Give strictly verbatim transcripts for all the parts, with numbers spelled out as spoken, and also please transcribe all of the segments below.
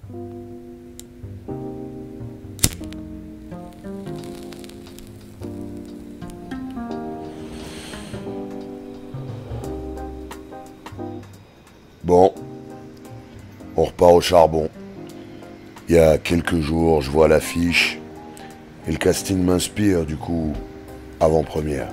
Bon, on repart au charbon. Il y a quelques jours, je vois l'affiche et le casting m'inspire, du coup, avant-première.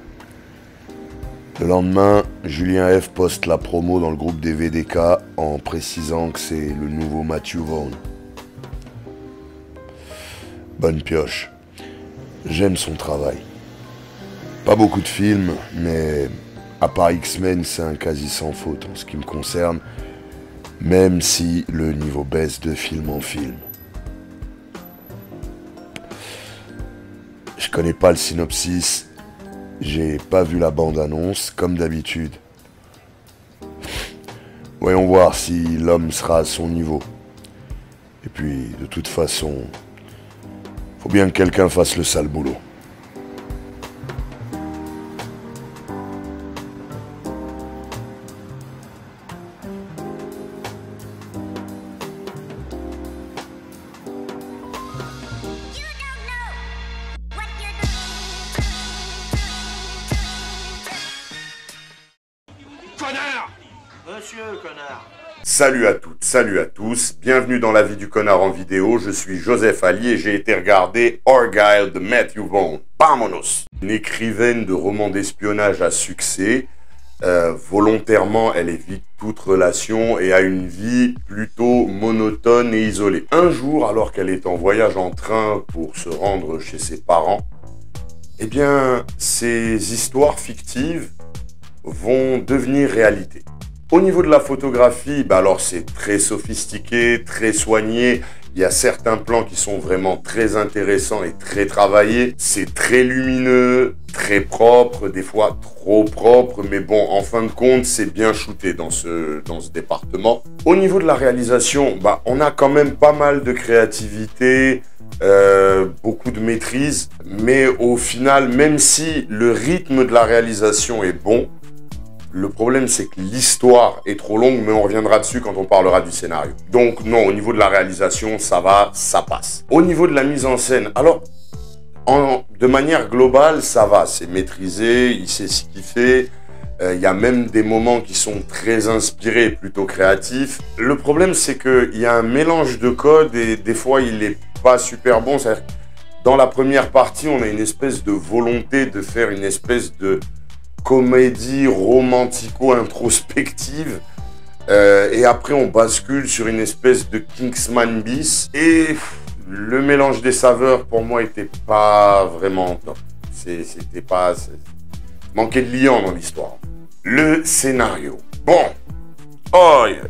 Le lendemain, Julien F poste la promo dans le groupe des V D K en précisant que c'est le nouveau Matthew Vaughn. Bonne pioche. J'aime son travail. Pas beaucoup de films, mais à part X-Men, c'est un quasi sans faute en ce qui me concerne, même si le niveau baisse de film en film. Je connais pas le synopsis, j'ai pas vu la bande-annonce, comme d'habitude. Voyons voir si l'homme sera à son niveau. Et puis, de toute façon, faut bien que quelqu'un fasse le sale boulot. Connard! Monsieur, connard! Salut à toutes, salut à tous, bienvenue dans la vie du connard en vidéo, je suis Joseph Ali et j'ai été regarder Argyle de Matthew Vaughn. Vamonos! Une écrivaine de romans d'espionnage à succès, euh, volontairement elle évite toute relation et a une vie plutôt monotone et isolée. Un jour, alors qu'elle est en voyage en train pour se rendre chez ses parents, eh bien, ces histoires fictives vont devenir réalité. Au niveau de la photographie, bah alors c'est très sophistiqué, très soigné. Il y a certains plans qui sont vraiment très intéressants et très travaillés. C'est très lumineux, très propre, des fois trop propre, mais bon, en fin de compte, c'est bien shooté dans ce, dans ce département. Au niveau de la réalisation, bah, on a quand même pas mal de créativité, euh, beaucoup de maîtrise, mais au final, même si le rythme de la réalisation est bon, le problème, c'est que l'histoire est trop longue, mais on reviendra dessus quand on parlera du scénario. Donc non, au niveau de la réalisation, ça va, ça passe. Au niveau de la mise en scène, alors, en, de manière globale, ça va, c'est maîtrisé, il sait ce qu'il fait. Euh, il y a même des moments qui sont très inspirés, plutôt créatifs. Le problème, c'est qu'il y a un mélange de codes et des fois, il n'est pas super bon. C'est-à-dire, dans la première partie, on a une espèce de volonté de faire une espèce de comédie romantico-introspective euh, et après on bascule sur une espèce de Kingsman bis et le mélange des saveurs pour moi était pas vraiment top. C'était pas... manquait de liant dans l'histoire. Le scénario. Bon. Oh, yeah.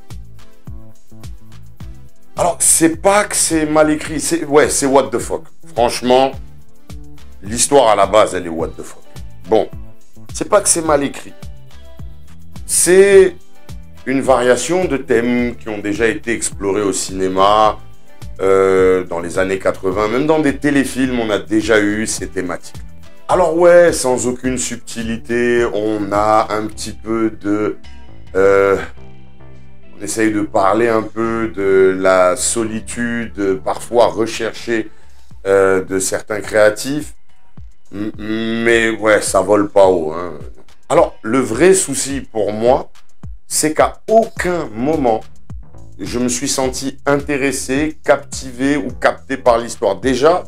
Alors c'est pas que c'est mal écrit, c'est ouais, c'est what the fuck. Franchement, l'histoire à la base elle est what the fuck. Bon. C'est pas que c'est mal écrit. C'est une variation de thèmes qui ont déjà été explorés au cinéma euh, dans les années quatre-vingt. Même dans des téléfilms, on a déjà eu ces thématiques. Alors ouais, sans aucune subtilité, on a un petit peu de... Euh, on essaye de parler un peu de la solitude parfois recherchée euh, de certains créatifs. Mais ouais, ça vole pas haut. Hein. Alors, le vrai souci pour moi, c'est qu'à aucun moment, je me suis senti intéressé, captivé ou capté par l'histoire. Déjà,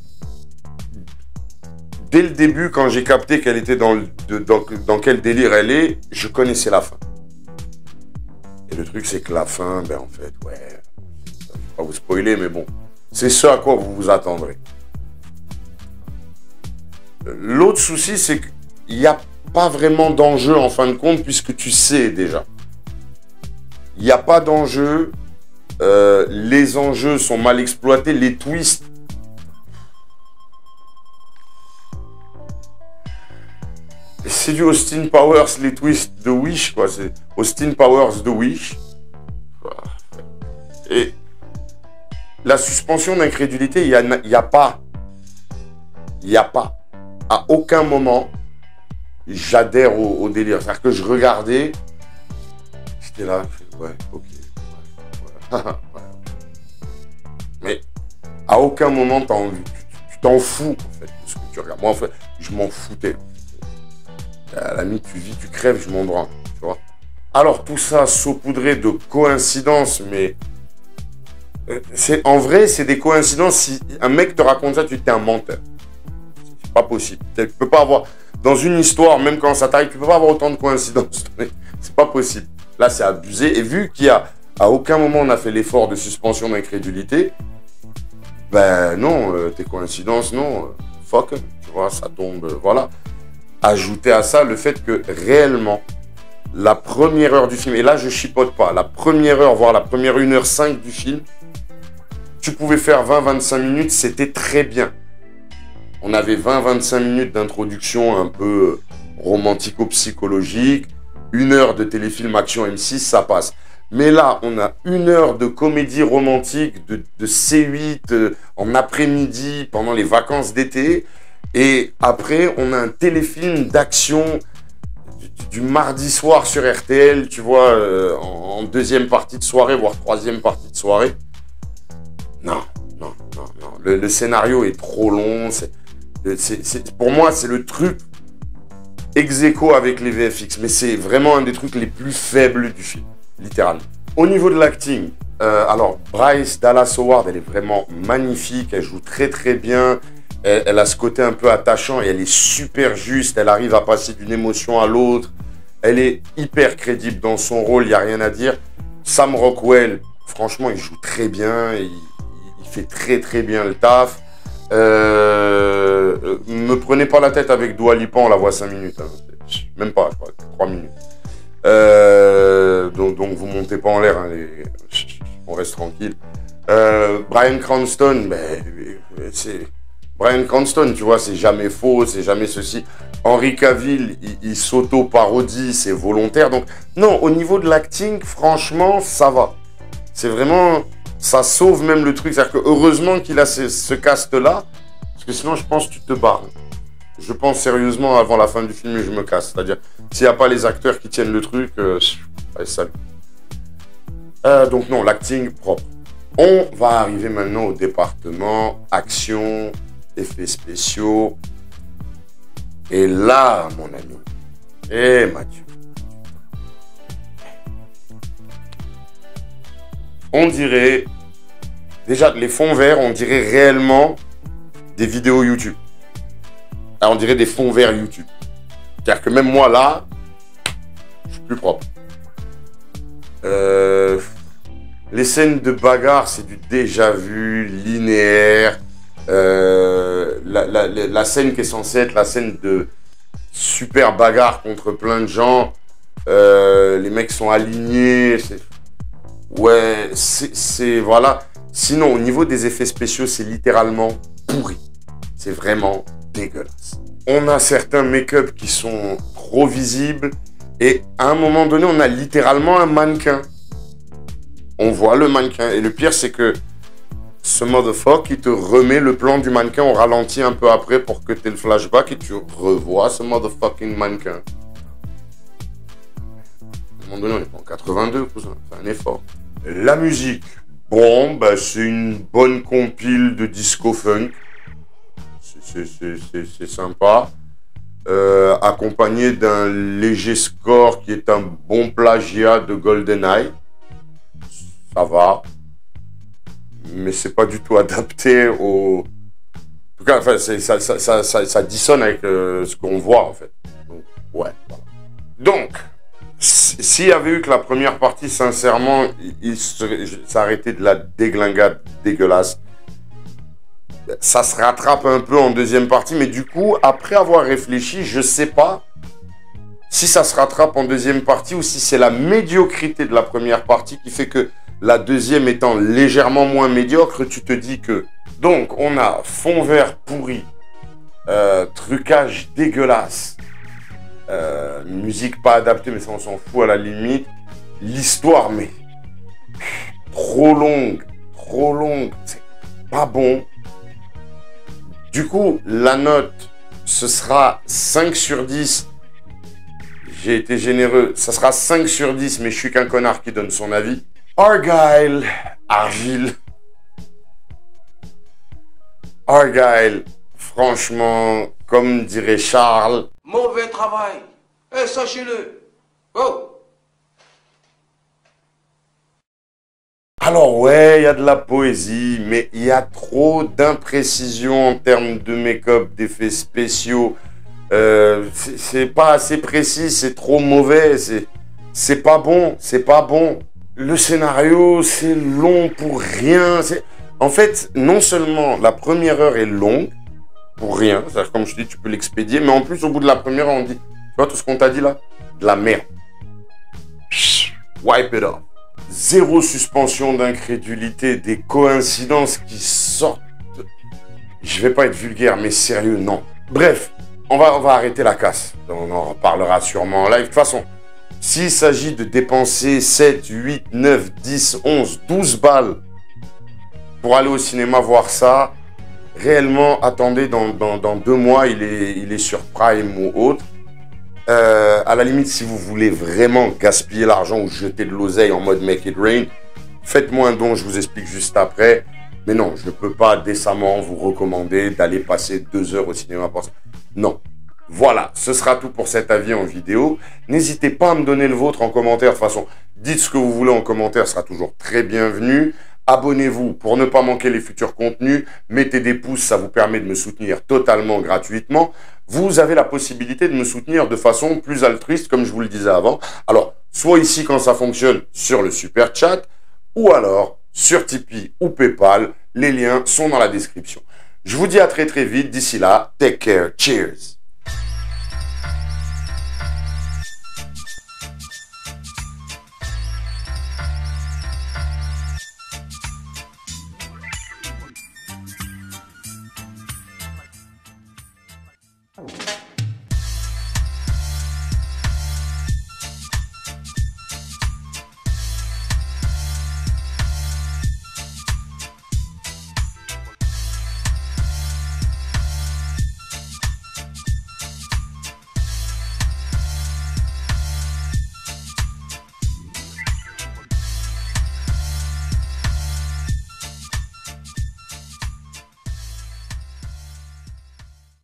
dès le début, quand j'ai capté qu'elle était dans, le, de, dans, dans quel délire elle est, je connaissais la fin. Et le truc, c'est que la fin, ben en fait, ouais, je ne vais pas vous spoiler, mais bon, c'est ce à quoi vous vous attendrez. L'autre souci, c'est qu'il n'y a pas vraiment d'enjeu en fin de compte, puisque tu sais déjà. Il n'y a pas d'enjeu, euh, les enjeux sont mal exploités, les twists. C'est du Austin Powers, les twists de Wish, quoi. C'est Austin Powers de Wish. Et la suspension d'incrédulité, il n'y a, y a pas. Il n'y a pas. À aucun moment, j'adhère au, au délire. C'est-à-dire que je regardais, j'étais là, ouais, ok. Ouais, ouais, ouais. À aucun moment, t'as envie, tu t'en fous, en fait, de ce que tu regardes. Moi, en fait, je m'en foutais. À la limite, tu vis, tu crèves, je m'en branle, tu vois. Alors, tout ça saupoudré de coïncidences, mais... c'est en vrai, c'est des coïncidences. Si un mec te raconte ça, tu t'es un menteur. C'est pas possible. Tu peux pas avoir... Dans une histoire, même quand ça t'arrive, tu peux pas avoir autant de coïncidences. C'est pas possible. Là, c'est abusé. Et vu qu'il y a... À aucun moment, on a fait l'effort de suspension d'incrédulité, ben non, euh, tes coïncidences, non. Euh, fuck, tu vois, ça tombe, euh, voilà. Ajouter à ça le fait que réellement, la première heure du film, et là je chipote pas, la première heure, voire la première une heure cinq du film, tu pouvais faire vingt à vingt-cinq minutes, c'était très bien. On avait vingt à vingt-cinq minutes d'introduction un peu romantico-psychologique, une heure de téléfilm action M six, ça passe. Mais là, on a une heure de comédie romantique de, de C huit euh, en après-midi pendant les vacances d'été. Et après, on a un téléfilm d'action du, du mardi soir sur R T L, tu vois, euh, en, en deuxième partie de soirée, voire troisième partie de soirée. Non, non, non, non. Le, le scénario est trop long. C'est, c'est, c'est, pour moi, c'est le truc ex aequo avec les V F X. Mais c'est vraiment un des trucs les plus faibles du film, littéralement. Au niveau de l'acting, euh, alors Bryce Dallas Howard, elle est vraiment magnifique. Elle joue très très bien. Elle, elle a ce côté un peu attachant et elle est super juste. Elle arrive à passer d'une émotion à l'autre. Elle est hyper crédible dans son rôle, il n'y a rien à dire. Sam Rockwell, franchement, il joue très bien. Il, il fait très très bien le taf. Euh, me prenez pas la tête avec Dua Lipa, on la voit cinq minutes. Hein. Même pas, je crois, trois minutes. Euh, donc, donc vous montez pas en l'air, hein, les... on reste tranquille. Euh, Bryan Cranston, ben, c'est... Bryan Cranston, tu vois, c'est jamais faux, c'est jamais ceci. Henry Cavill, il, il s'auto-parodie, c'est volontaire. Donc, non, au niveau de l'acting, franchement, ça va. C'est vraiment... Ça sauve même le truc. C'est-à-dire que heureusement qu'il a ce, ce cast-là, parce que sinon, je pense que tu te barres. Je pense sérieusement avant la fin du film et je me casse. C'est-à-dire, s'il n'y a pas les acteurs qui tiennent le truc, euh, allez, salut. Euh, donc non, l'acting propre. On va arriver maintenant au département action, effets spéciaux. Et là, mon ami, et Mathieu, on dirait, déjà les fonds verts, on dirait réellement des vidéos YouTube. Alors, on dirait des fonds verts YouTube. C'est-à-dire que même moi, là, je suis plus propre. Euh, les scènes de bagarre, c'est du déjà vu, linéaire. Euh, la, la, la scène qui est censée être la scène de super bagarre contre plein de gens. Euh, les mecs sont alignés. C'est... Ouais, c'est... Voilà. Sinon, au niveau des effets spéciaux, c'est littéralement pourri. C'est vraiment dégueulasse. On a certains make-up qui sont trop visibles et à un moment donné, on a littéralement un mannequin. On voit le mannequin et le pire, c'est que ce motherfucker, il te remet le plan du mannequin au ralenti un peu après pour que tu aies le flashback et tu revois ce motherfucking mannequin. À un moment donné, on est pas en quatre-vingt-deux, cousin. C'est un effort. La musique, bon, bah, c'est une bonne compile de disco funk. C'est sympa. Euh, accompagné d'un léger score qui est un bon plagiat de GoldenEye. Ça va. Mais c'est pas du tout adapté au... En tout cas, enfin, ça, ça, ça, ça, ça dissonne avec euh, ce qu'on voit, en fait. Donc, ouais, voilà. Donc, s'il y avait eu que la première partie, sincèrement, il s'arrêtait de la déglingade dégueulasse. Ça se rattrape un peu en deuxième partie, mais du coup, après avoir réfléchi, je sais pas si ça se rattrape en deuxième partie ou si c'est la médiocrité de la première partie qui fait que la deuxième étant légèrement moins médiocre, tu te dis que... Donc, on a fond vert pourri, euh, trucage dégueulasse, euh, musique pas adaptée, mais ça on s'en fout à la limite. L'histoire, mais trop longue, trop longue, c'est pas bon. Du coup, la note, ce sera cinq sur dix. J'ai été généreux. Ça sera cinq sur dix, mais je suis qu'un connard qui donne son avis. Argyle, Argyle. Argyle, franchement, comme dirait Charles... Mauvais travail. Eh, sachez-le. Oh. Alors ouais, il y a de la poésie, mais il y a trop d'imprécisions en termes de make-up, d'effets spéciaux. Euh, c'est pas assez précis, c'est trop mauvais, c'est pas bon, c'est pas bon. Le scénario, c'est long pour rien. En fait, non seulement la première heure est longue, pour rien, c'est-à-dire comme je dis, tu peux l'expédier, mais en plus, au bout de la première heure, on dit, tu vois tout ce qu'on t'a dit là? De la merde. Wipe it off. Zéro suspension d'incrédulité, des coïncidences qui sortent. Je vais pas être vulgaire, mais sérieux, non. Bref, on va, on va arrêter la casse. On en reparlera sûrement en live. De toute façon, s'il s'agit de dépenser sept, huit, neuf, dix, onze, douze balles pour aller au cinéma voir ça, réellement, attendez, dans, dans, dans deux mois, il est, il est sur Prime ou autre. Euh, à la limite, si vous voulez vraiment gaspiller l'argent ou jeter de l'oseille en mode make it rain, faites-moi un don, je vous explique juste après. Mais non, je ne peux pas décemment vous recommander d'aller passer deux heures au cinéma pour ça. Non. Voilà, ce sera tout pour cet avis en vidéo. N'hésitez pas à me donner le vôtre en commentaire. De toute façon, dites ce que vous voulez en commentaire, ce sera toujours très bienvenu. Abonnez-vous pour ne pas manquer les futurs contenus. Mettez des pouces, ça vous permet de me soutenir totalement gratuitement. Vous avez la possibilité de me soutenir de façon plus altruiste, comme je vous le disais avant. Alors, soit ici quand ça fonctionne sur le Super Chat, ou alors sur Tipeee ou PayPal. Les liens sont dans la description. Je vous dis à très très vite. D'ici là, take care. Cheers. Oh.